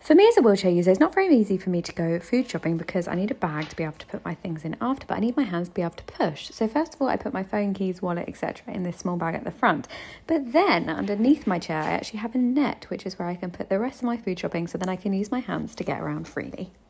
For me as a wheelchair user, it's not very easy for me to go food shopping because I need a bag to be able to put my things in after, but I need my hands to be able to push. So first of all, I put my phone, keys, wallet, etc. in this small bag at the front. But then underneath my chair, I actually have a net, which is where I can put the rest of my food shopping so then I can use my hands to get around freely.